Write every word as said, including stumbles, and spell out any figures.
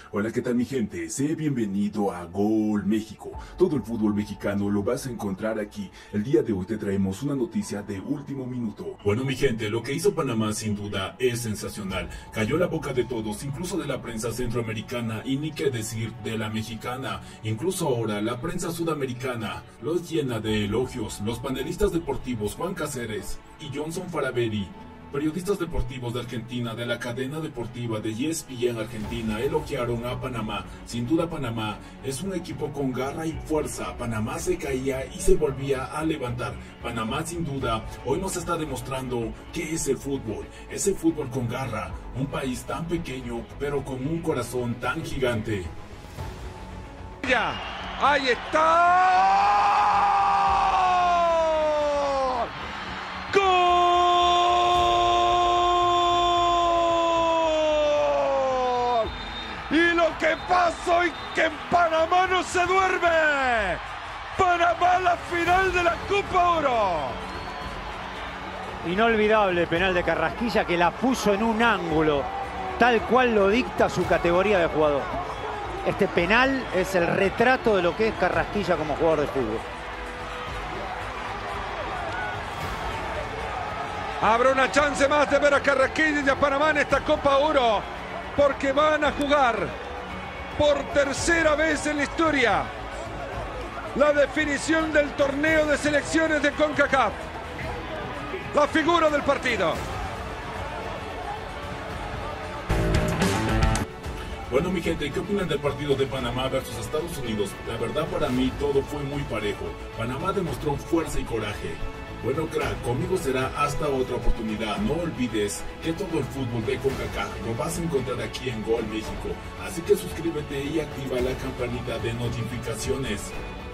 Hola, ¿qué tal mi gente? Sé bienvenido a Gol México. Todo el fútbol mexicano lo vas a encontrar aquí. El día de hoy te traemos una noticia de último minuto. Bueno mi gente, lo que hizo Panamá sin duda es sensacional. Cayó la boca de todos, incluso de la prensa centroamericana y ni qué decir de la mexicana. Incluso ahora la prensa sudamericana los llena de elogios. Los panelistas deportivos Juan Cáceres y Johnson Farabelli, periodistas deportivos de Argentina de la cadena deportiva de E S P N Argentina, elogiaron a Panamá. Sin duda Panamá es un equipo con garra y fuerza. Panamá se caía y se volvía a levantar. Panamá sin duda hoy nos está demostrando qué es el fútbol. Es el fútbol con garra. Un país tan pequeño pero con un corazón tan gigante. Ya, ahí está. ¿Qué pasa hoy? Que en Panamá no se duerme. Panamá la final de la Copa Oro. Inolvidable penal de Carrasquilla, que la puso en un ángulo tal cual lo dicta su categoría de jugador. Este penal es el retrato de lo que es Carrasquilla como jugador de fútbol. Habrá una chance más de ver a Carrasquilla y a Panamá en esta Copa Oro, porque van a jugar por tercera vez en la historia la definición del torneo de selecciones de CONCACAF. La figura del partido. Bueno mi gente, ¿qué opinan del partido de Panamá versus Estados Unidos? La verdad para mí todo fue muy parejo. Panamá demostró fuerza y coraje. Bueno crack, conmigo será hasta otra oportunidad. No olvides que todo el fútbol de CONCACAF lo vas a encontrar aquí en Gol México. Así que suscríbete y activa la campanita de notificaciones.